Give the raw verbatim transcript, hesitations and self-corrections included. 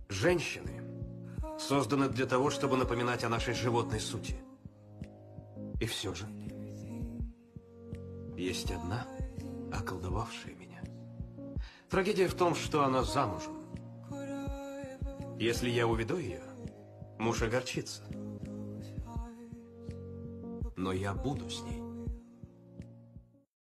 Женщины созданы для того, чтобы напоминать о нашей животной сути. И все же, есть одна, околдовавшая меня. Трагедия в том, что она замужем. Если я уведу ее, муж огорчится. Но я буду с ней.